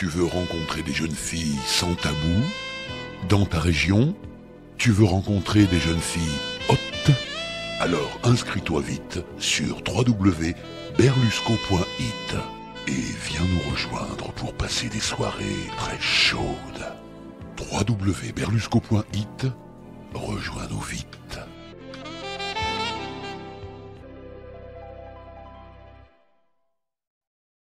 Tu veux rencontrer des jeunes filles sans tabou? Dans ta région, tu veux rencontrer des jeunes filles hautes? Alors inscris-toi vite sur www.berlusco.it et viens nous rejoindre pour passer des soirées très chaudes. www.berlusco.it, rejoins-nous vite.